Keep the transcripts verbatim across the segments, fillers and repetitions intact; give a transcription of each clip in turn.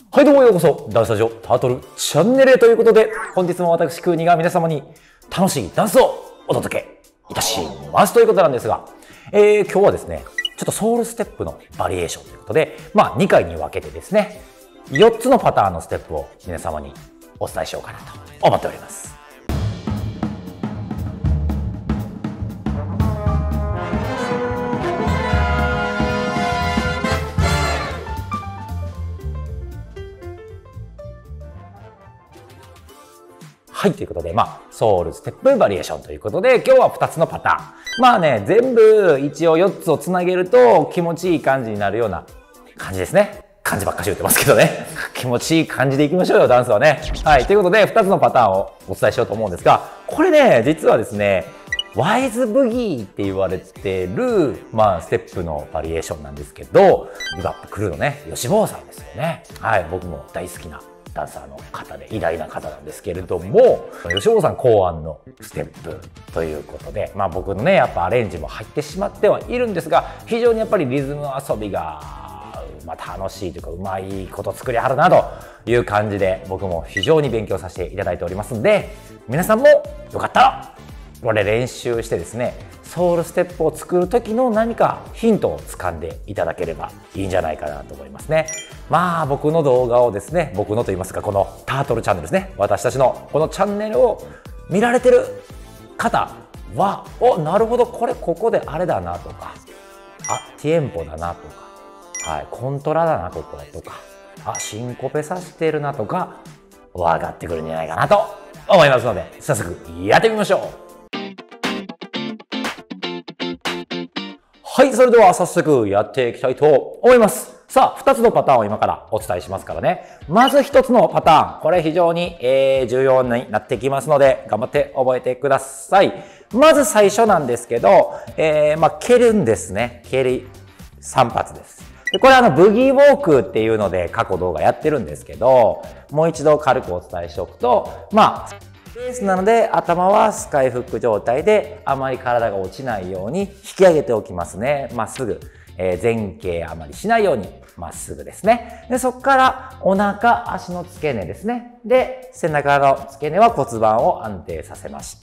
はい、どうもようこそ、ダンススタジオタートルチャンネルへということで、本日も私、クーニが皆様に楽しいダンスをお届けいたしますということなんですが、えー、今日はですね、ちょっとソウルステップのバリエーションということで、まあにかいに分けてですね、よっつのパターンのステップを皆様にお伝えしようかなと思っております。はい、ということで、まあ、ソウルステップバリエーションということで、今日はふたつのパターン。まあね、全部一応よっつをつなげると気持ちいい感じになるような感じですね。漢字ばっかし言ってますけどね。気持ちいい感じでいきましょうよ、ダンスはね。はい、ということで、ふたつのパターンをお伝えしようと思うんですが、これね、実はですね、ワイズブギーって言われてる、まあ、ステップのバリエーションなんですけど、ビバップクルーのね、吉坊さんですよね。はい、僕も大好きなダンサーの方で偉大な方なんですけれども、吉坊さん考案のステップということで、まあ僕のね、やっぱアレンジも入ってしまってはいるんですが、非常にやっぱりリズム遊びが、まあ、楽しいというか、うまいこと作りはるなという感じで、僕も非常に勉強させていただいておりますんで、皆さんもよかったら、これ練習してですね、ソウルステップを作る時の何かヒントを掴んでいただければいいんじゃないかなと思いますね。まあ僕の動画をですね、僕のと言いますか、このタートルチャンネルですね、私たちのこのチャンネルを見られてる方は、お、なるほど、これここであれだなとか、あ、ティエンポだなとか、はい、コントラだなこことか、あ、シンコペさせてるなとか、分かってくるんじゃないかなと思いますので、早速やってみましょう。はい、それでは早速やっていきたいと思います。さあ、ふたつのパターンを今からお伝えしますからね。まずひとつのパターン。これ非常に、えー、重要になってきますので、頑張って覚えてください。まず最初なんですけど、えー、まあ、蹴るんですね。蹴りさん発です。でこれあの、ブギーウォークっていうので過去動画やってるんですけど、もう一度軽くお伝えしておくと、まあ、ベースなので頭はスカイフック状態であまり体が落ちないように引き上げておきますね。まっすぐ。えー、前傾あまりしないようにまっすぐですね。で、そこからお腹、足の付け根ですね。で、背中の付け根は骨盤を安定させまして、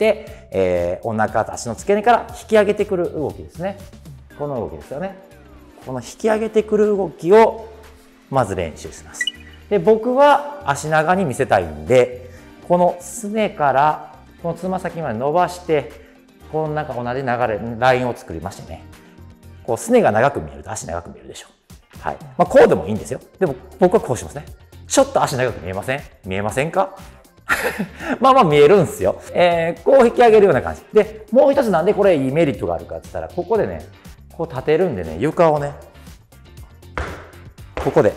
えー、お腹、足の付け根から引き上げてくる動きですね。この動きですよね。この引き上げてくる動きをまず練習します。で、僕は足長に見せたいんで、このすねからこのつま先まで伸ばして、このなんか同じ流れ、ラインを作りましてね。こうすねが長く見えると足長く見えるでしょ。はい。まあこうでもいいんですよ。でも僕はこうしますね。ちょっと足長く見えません？見えませんか？まあまあ見えるんですよ。えー、こう引き上げるような感じ。で、もう一つなんでこれいいメリットがあるかって言ったら、ここでね、こう立てるんでね、床をね、ここで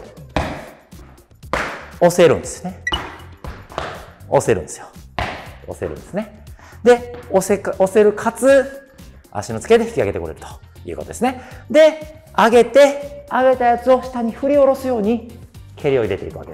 押せるんですね。押せるんですよ。押せるんですね。で、押せか、押せるかつ、足の付けで引き上げてくれるということですね。で、上げて、上げたやつを下に振り下ろすように、蹴りを入れていくわけです。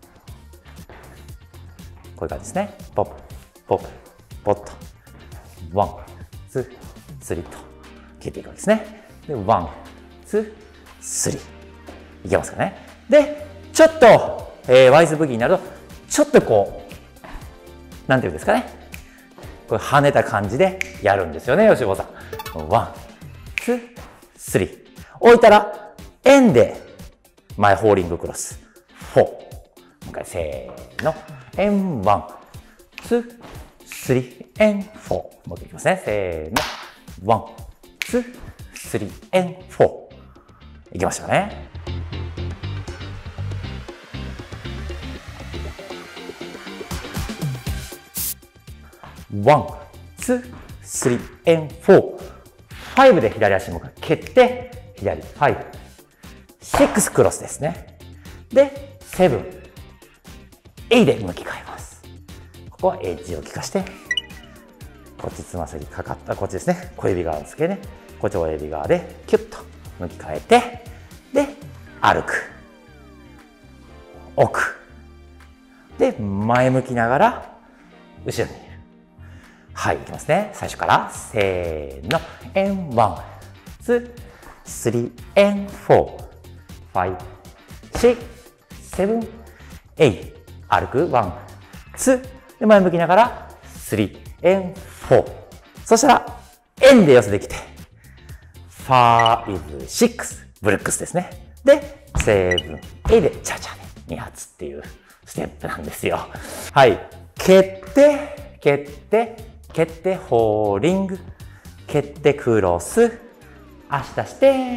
こういう感じですね。ポップ、ポップ、ポッと。ワン、ツー、スリーと蹴っていくわけですね。で、ワン、ツー、スリー。いけますかね。で、ちょっと、えー、ワイズブギーになると、ちょっとこう、なんていうんですかね。これ跳ねた感じでやるんですよね、吉坊さん。ワン、ツー、スリー。置いたら、円で前ホーリングクロス。フォー。もう一回、せーの。円、ワン、ツー、スリー、円、フォー。もう一回いきますね。せーの。ワン、ツー、スリー、円、フォー。いきましたね。ワン、ツー、スリー、and フォー。ファイブで左足も蹴って、左、ファイブ。シックスクロスですね。で、セブン、エイで向き変えます。ここはエッジを効かして、こっちつま先かかった、こっちですね。小指側の付け根、こっち親指側でキュッと向き変えて、で、歩く。奥。で、前向きながら、後ろに。はい、いきますね。最初から、せーの。and ワン、ツー、スリー、and フォー、ファイブ、シックス、 セブン、エイ、歩く、ワン、ツー、で、前向きながら、スリー、エン、フォー。そしたら、エンで寄せてきて、ファイブ、シックス、ブルックスですね。で、セブン、エイで、チャチャでに発っていうステップなんですよ。はい。蹴って、蹴って、蹴って、ホーリング、蹴ってクロス、足出して、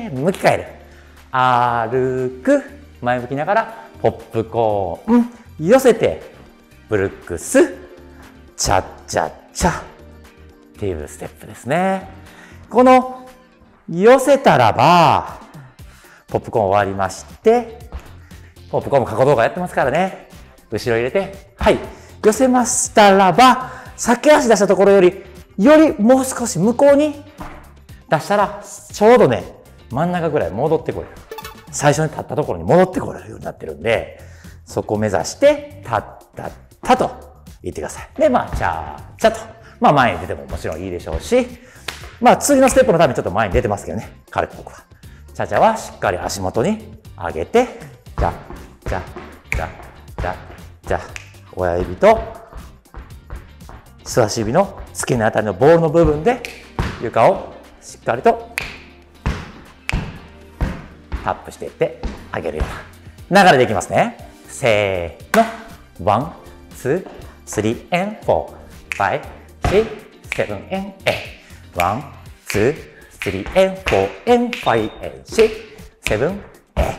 向き変える。歩く、前向きながら、ポップコーン、寄せて、ブルックス、チャッチャッチャっていうステップですね。この寄せたらば、ポップコーン終わりまして、ポップコーンも過去動画やってますからね。後ろ入れて、はい。寄せましたらば、さっき足出したところより、よりもう少し向こうに出したら、ちょうどね、真ん中ぐらい戻ってこれる。最初に立ったところに戻ってこれるようになってるんで、そこを目指して、立ったったと言ってください。で、まあ、チャーチャと。まあ、前に出てももちろんいいでしょうし、まあ、次のステップのためにちょっと前に出てますけどね。軽く僕は。チャチャはしっかり足元に上げて、チャ、チャ、チャ、チャ、チャ。親指と人差し指の付け根あたりのボールの部分で床をしっかりとタップしていってあげるような流れでいきますね。せーの。ワン、ツー、スリー、エン、フォー、ファイブ、シックス、セブン、エン、エイ。ワン、ツー、スリー、エン、フォー、エン、ファイブ、エン、シックス、セブン、エイ。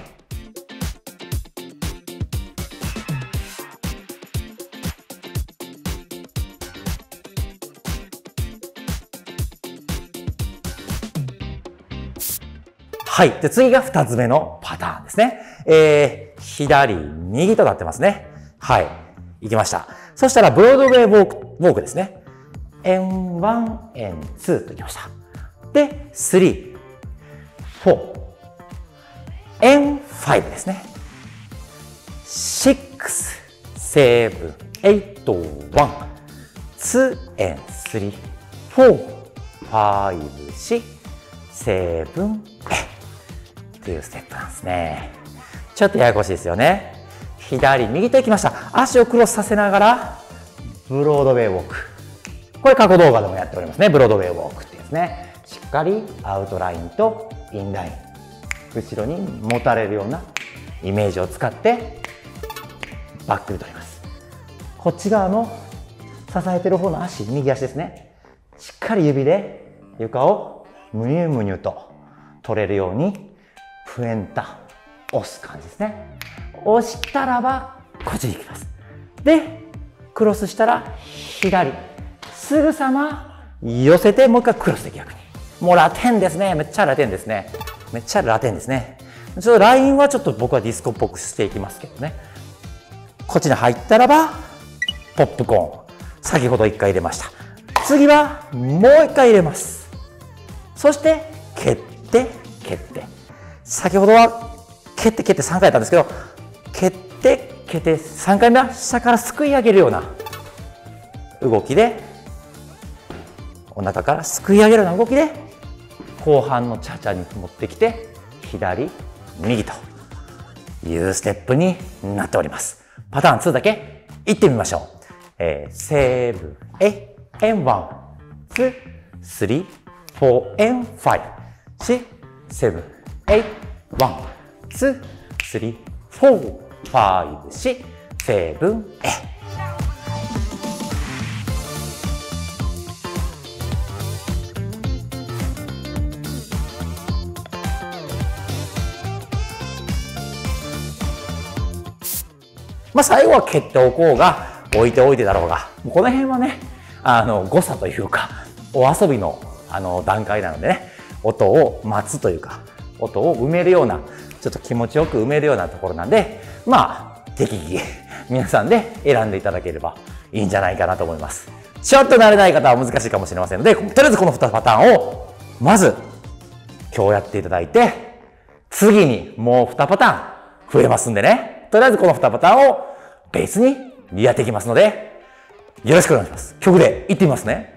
はい。で、次が二つ目のパターンですね。えー、左、右となってますね。はい。行きました。そしたら、ブロードウェイウォーク、ウォークですね。エヌワン、エヌツー と行きました。で、スリー、フォー、エヌファイブ ですね。シックス、セブン、エイト、ワン、ツー、エン、スリー、フォー、ファイブ、シックス、セブン、エイっていうステップなんですね。ちょっとややこしいですよね。左、右と行きました。足をクロスさせながら、ブロードウェイウォーク。これ過去動画でもやっておりますね。ブロードウェイウォークってやつね。しっかりアウトラインとインライン。後ろに持たれるようなイメージを使ってバックで取ります。こっち側の支えてる方の足、右足ですね。しっかり指で床をムニュムニュと取れるようにプエンタ、押す感じですね。押したらばこっちに行きます。で、クロスしたら左。すぐさま寄せてもう一回クロスで逆に。もうラテンですね。めっちゃラテンですね。めっちゃラテンですね。ちょっとラインはちょっと僕はディスコっぽくしていきますけどね。こっちに入ったらば、ポップコーン。先ほどいっかい入れました。次はもういっかい入れます。そして、蹴って、蹴って。先ほどは蹴って蹴ってさんかいやったんですけど、蹴って蹴ってさんかいめは下からすくい上げるような動きで、お腹からすくい上げるような動きで、後半のチャチャに持ってきて、左、右というステップになっております。パターンツーだけいってみましょう。えー、セブン、エイ、エンワン、ツー、スリー、フォー、エンファイブ、シックス、セブン、エイ、ワン、ツー、スリー、フォー、ファイブ、シックス、セブン、エイ。まあ最後は蹴っておこうが、置いておいてだろうが、この辺はね、あの、誤差というか、お遊びのあの段階なのでね、音を待つというか、音を埋めるような、ちょっと気持ちよく埋めるようなところなんで、まあ、適宜、皆さんで選んでいただければいいんじゃないかなと思います。ちょっと慣れない方は難しいかもしれませんので、とりあえずこのにパターンを、まず、今日やっていただいて、次にもうにパターン増えますんでね。とりあえずこのにパターンをベースにやっていきますので、よろしくお願いします。曲でいってみますね。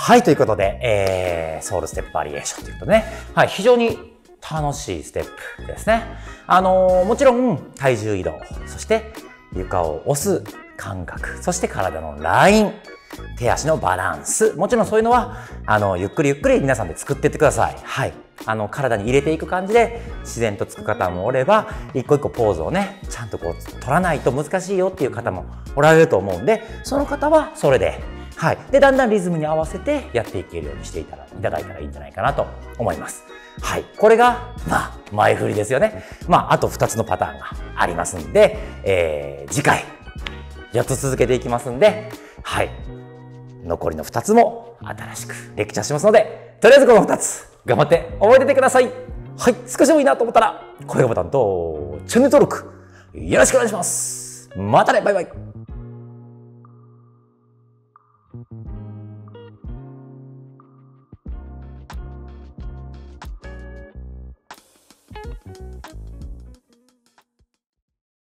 はい、ということで、えー、ソウルステップバリエーションということでね。はい、非常に楽しいステップですね。あのー、もちろん体重移動、そして床を押す感覚、そして体のライン、手足のバランス、もちろんそういうのは、あの、ゆっくりゆっくり皆さんで作っていってください。はい。あの、体に入れていく感じで、自然とつく方もおれば、一個一個ポーズをね、ちゃんとこう、取らないと難しいよっていう方もおられると思うんで、その方はそれで、はい。で、だんだんリズムに合わせてやっていけるようにしていただいたらいいんじゃないかなと思います。はい。これが、まあ、前振りですよね。まあ、あとふたつのパターンがありますんで、えー、次回、よっつ続けていきますんで、はい。残りのふたつも新しくレクチャーしますので、とりあえずこのふたつ、頑張って覚えててください。はい。少しでもいいなと思ったら、高評価ボタンとチャンネル登録、よろしくお願いします。またね、バイバイ。